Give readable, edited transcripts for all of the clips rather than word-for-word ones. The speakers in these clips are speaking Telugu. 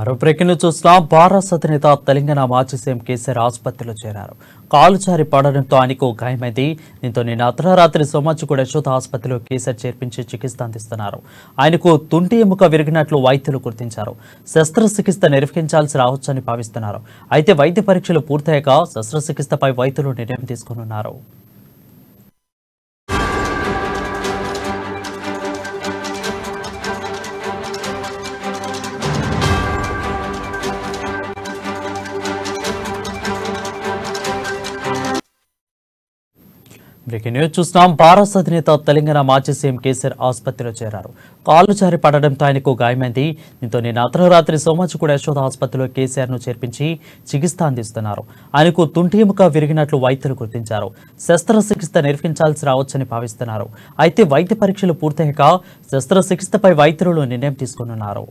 మరో బ్రేకింగ్ చూస్తున్నాం. భారత అధినేత తెలంగాణ మాజీ సీఎం కేసీఆర్ ఆసుపత్రిలో చేరారు. కాలు జారి పడడంతో ఆయనకు గాయమైంది. దీంతో నిన్న అర్ధరాత్రి సోమాజిగూడ యశోద ఆసుపత్రిలో కేసీఆర్ చేర్పించి చికిత్స అందిస్తున్నారు. ఆయనకు తుంటి ఎముక విరిగినట్లు వైద్యులు గుర్తించారు. శస్త్రచికిత్స నిర్వహించాల్సి రావచ్చని భావిస్తున్నారు. అయితే వైద్య పరీక్షలు పూర్తయ్యాక శస్త్రచికిత్సపై వైద్యులు నిర్ణయం తీసుకోనున్నారు. బ్రేకింగ్ న్యూస్ చూస్తున్నాం. భారత అధినేత తెలంగాణ మాజీ సీఎం కేసీఆర్ ఆసుపత్రిలో చేరారు. కాలు జారి పడడంతో ఆయనకు గాయమైంది. దీంతో నిన్న అర్ధరాత్రి సోమాజిగూడ యశోద ఆసుపత్రిలో కేసీఆర్ ను చేర్పించి చికిత్స అందిస్తున్నారు. ఆయనకు తుంటి ఎముక విరిగినట్లు వైద్యులు గుర్తించారు. శస్త్రచికిత్స నిర్వహించాల్సి రావచ్చని భావిస్తున్నారు. అయితే వైద్య పరీక్షలు పూర్తయ్యాక శస్త్రచికిత్సపై వైద్యులు నిర్ణయం తీసుకోనున్నారు.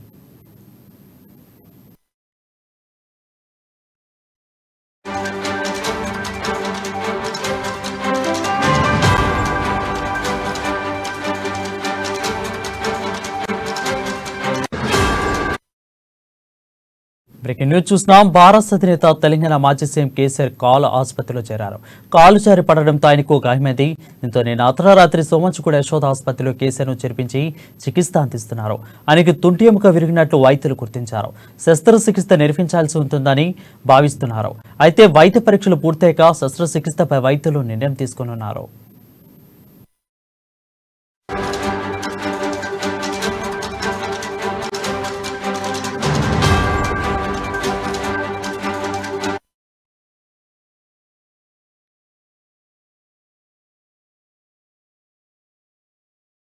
బ్రేకింగ్ న్యూస్ చూస్తున్నాం. భారత అధినేత తెలంగాణ మాజీ సీఎం కేసీఆర్ ఆసుపత్రిలో చేరారు. కాలు జారి పడడంతో ఆయనకు గాయమైంది. దీంతో నిన్న అర్ధరాత్రి సోమాజిగూడ యశోద ఆసుపత్రిలో కేసీఆర్ ను చేర్పించి చికిత్స అందిస్తున్నారు. ఆయనకు తుంటి ఎముక విరిగినట్లు వైద్యులు గుర్తించారు. శస్త్రచికిత్స నిర్వహించాల్సి ఉంటుందని భావిస్తున్నారు. అయితే వైద్య పరీక్షలు పూర్తయ్యాక శస్త్రచికిత్సపై వైద్యులు నిర్ణయం తీసుకోనున్నారు.